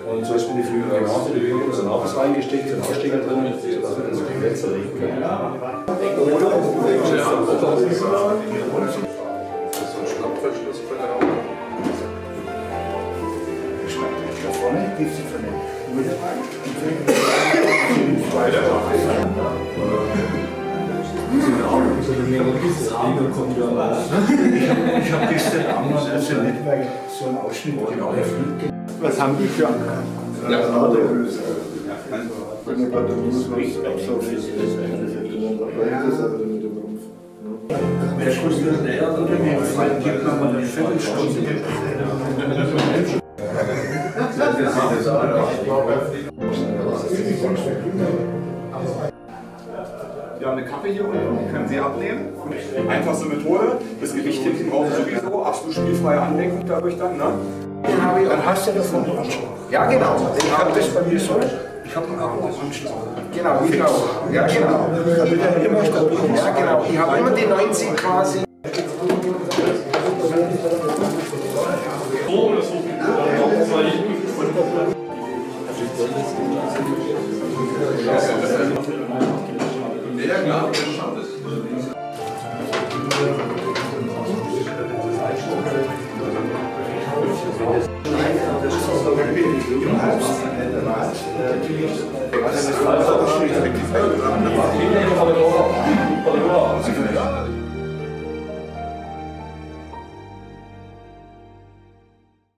Und so ist mir die Flügel genauso, die Flügel sind auch was reingesteckt, sind Ausstecker drin, sodass wir das komplett zerlegen können. Ich habe gestern Abend also nicht weil so einen Ausschnitt genau erfüllt. Was haben die für Ladehülse. Wenn man gerade muss, was absaugt ist, mit dem Rumpf. Der Schuss wird näher und dann gibt man mal eine Viertelstunde. Wir haben eine Kappe hier unten, die können Sie abnehmen. Einfachste Methode. Das Gewicht hinten brauchen Sie sowieso. Absolut spielfreie Anlenkung dadurch dann. Ne? Dann hast du davon den Anschlag. Ja, genau. Ich habe das bei mir so. Ich habe einen Anschlag. Genau, genau. Ja, genau. Damit er immer stabil ist. Ja, genau. Ich habe immer die 90 quasi. Ja, klar, das schafft es. Das ist